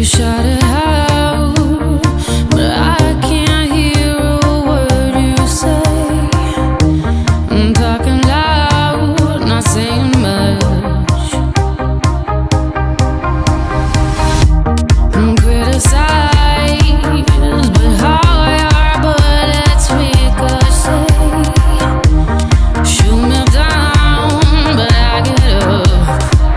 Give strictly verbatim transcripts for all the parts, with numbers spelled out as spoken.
shot it out, but I can't hear a word you say. I'm talking loud, not saying much. I'm criticized, but how your bullets ricochet. Shoot me down, but I get up.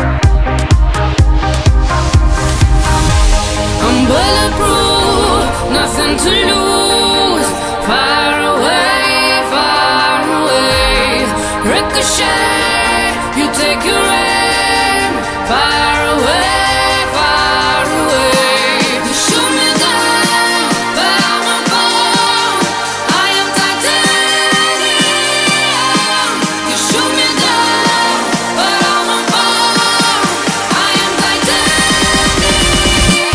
I'm bulletproof, nothing to lose. Far away, far away. Ricochet, you take your aim. Far away, far away. You shoot me down, but I won't fall. I am titanium. You shoot me down, but I won't fall. I am titanium.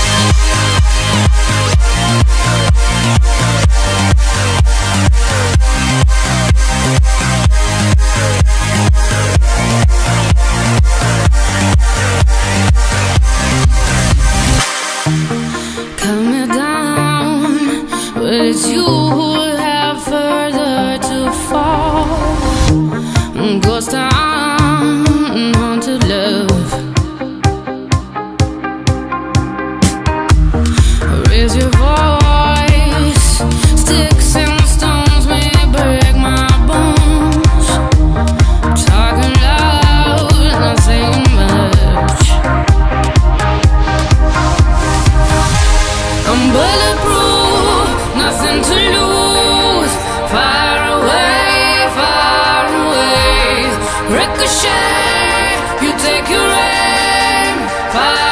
Cut me down, but it's you who have further to fall. Ghost town, haunted love. Raise your voice, sticks and stones may break my bones. Talking loud, not saying much. I'm bulletproof, nothing to lose. Far away, far away. Ricochet, you take your aim. Far